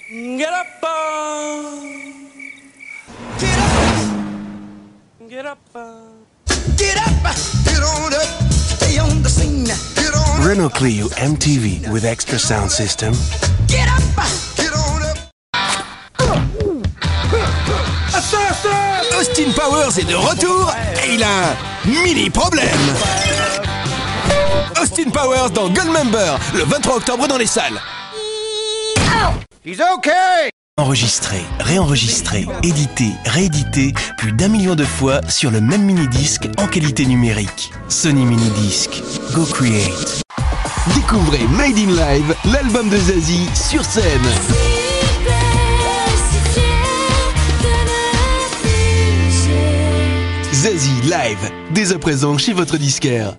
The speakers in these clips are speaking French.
Get up, get up, get up, get on up, stay on the scene. Get on Renault Clio MTV with extra sound system. Get up, get on up. Austin Powers est de retour et il a un mini problème. Austin Powers dans Goldmember, le 23 octobre dans les salles. He's okay. Enregistré, réenregistré, édité, réédité plus d'1 million de fois sur le même mini-disque en qualité numérique. Sony Mini-Disc. Go Create. Découvrez Made in Live, l'album de Zazie sur scène. Zazie Live, dès à présent chez votre disquaire.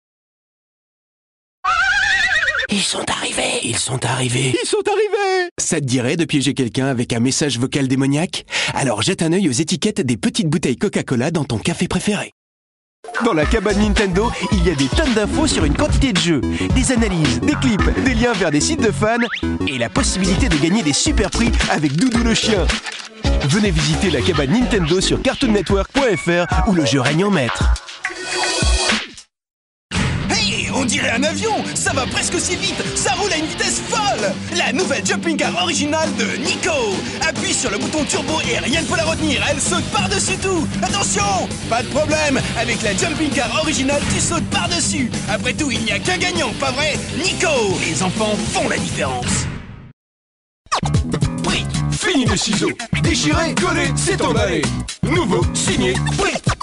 Ils sont arrivés, ils sont arrivés. Ils sont arrivés. Ça te dirait de piéger quelqu'un avec un message vocal démoniaque? Alors jette un œil aux étiquettes des petites bouteilles Coca-Cola dans ton café préféré. Dans la cabane Nintendo, il y a des tonnes d'infos sur une quantité de jeux, des analyses, des clips, des liens vers des sites de fans et la possibilité de gagner des super prix avec Doudou le chien. Venez visiter la cabane Nintendo sur cartoonnetwork.fr où le jeu règne en maître. Hey, on dirait un avion, ça va presque aussi vite, ça roule à une vitesse folle. La nouvelle jumping car originale de Nico. Appuie sur le bouton turbo et rien ne peut la retenir, elle saute par-dessus tout. Attention, pas de problème, avec la jumping car originale, tu sautes par-dessus. Après tout, il n'y a qu'un gagnant, pas vrai? Nico, les enfants font la différence. Fini les ciseaux, déchiré, collé, c'est emballé. Nouveau, signé, Brit.